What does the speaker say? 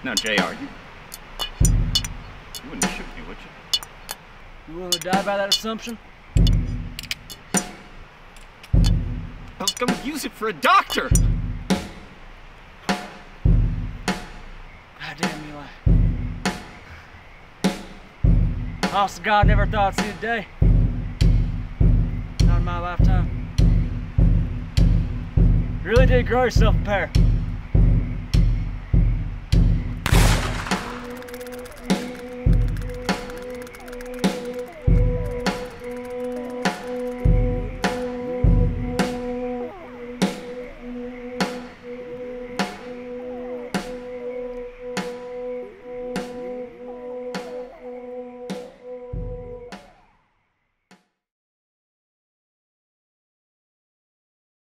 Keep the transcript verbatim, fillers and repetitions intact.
Now, J R, you, you wouldn't shoot me, would you? You willing to die by that assumption? I was gonna use it for a doctor! Goddamn, Eli. Honest to God, never thought I'd see the day. Not in my lifetime. You really did grow yourself a pair.